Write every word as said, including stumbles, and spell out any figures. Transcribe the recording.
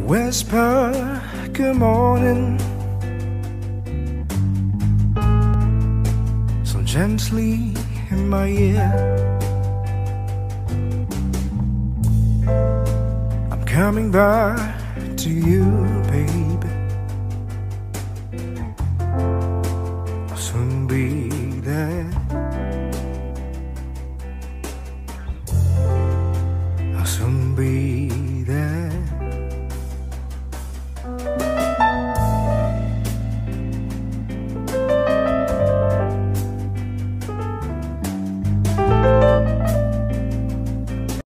Whisper, good morning, so gently in my ear. I'm coming back to you, baby.